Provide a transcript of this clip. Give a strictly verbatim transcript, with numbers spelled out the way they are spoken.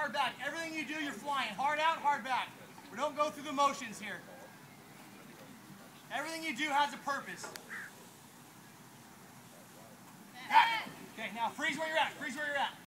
hard back. Everything you do, you're flying. Hard out, hard back. We don't go through the motions here. Everything you do has a purpose. Okay, now freeze where you're at. Freeze where you're at.